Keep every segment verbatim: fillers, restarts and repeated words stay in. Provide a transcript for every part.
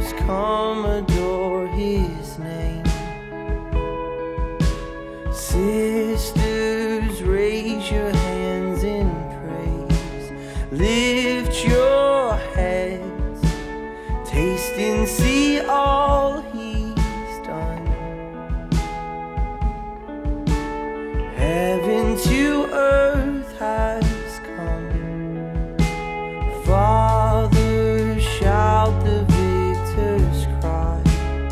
come adore his name. Sisters, raise your hands in praise. Lift your heads, taste and see all he's done. Heaven to earth has come. Father, shout the victor's cry.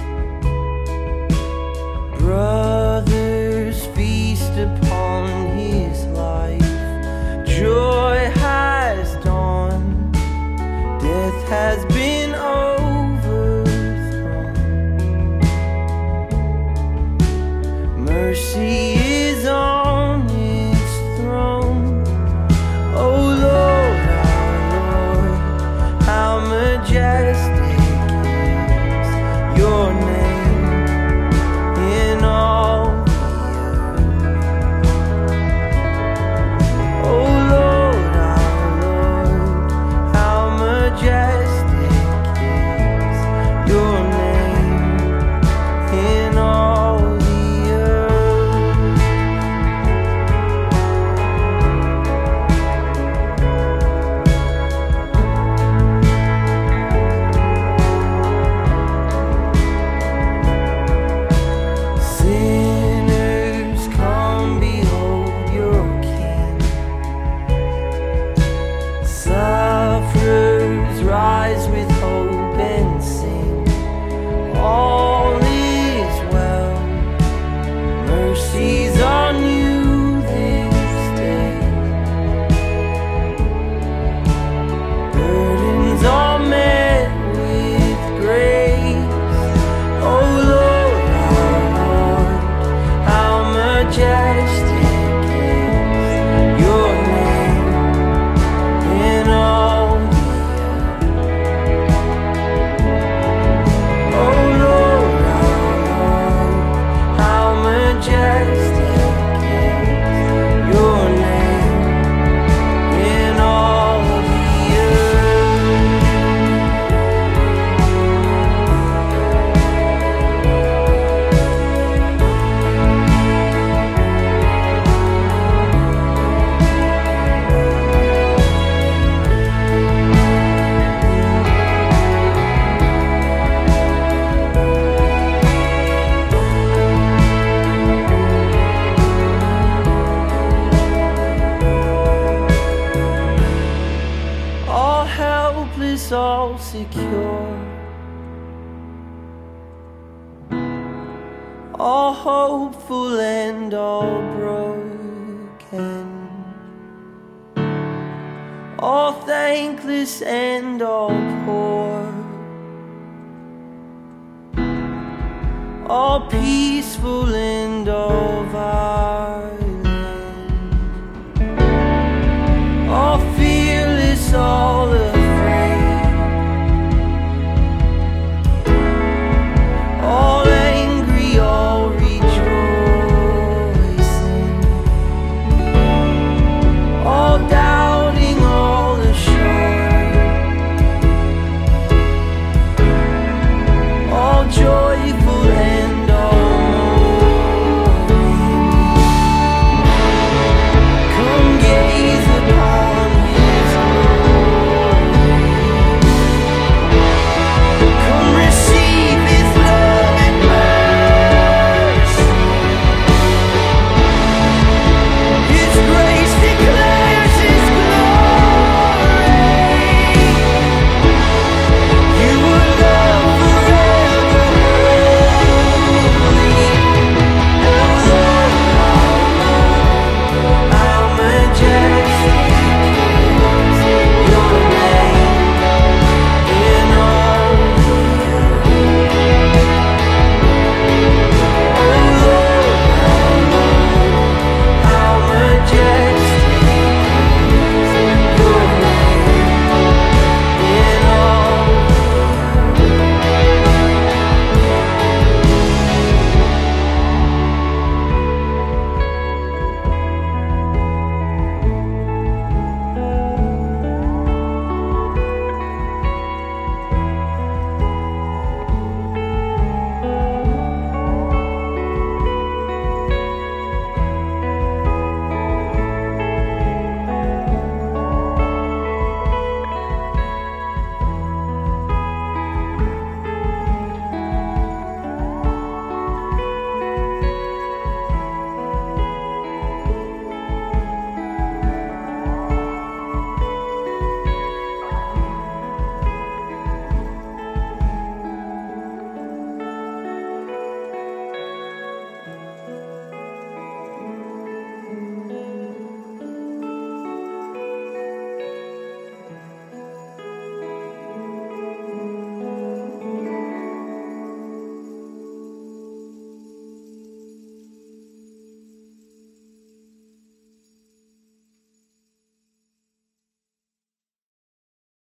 Brothers, feast upon his life. Joy has dawned, death has been overthrown. Mercy is on its throne. Oh Lord, our Lord, how majestic is your name in all the earth. Oh Lord, our Lord, how majestic is your name in all the sinners, come behold your King. Sufferers, rise with hope and sing. All is well, mercies on you this day. Burdens are met with grace. Oh Lord, our Lord, how majestic is your name in all the earth. Oh Lord, our Lord, how majestic is your name in all the all helpless, all secure, all hopeful and all broken, all thankless and all poor, all peaceful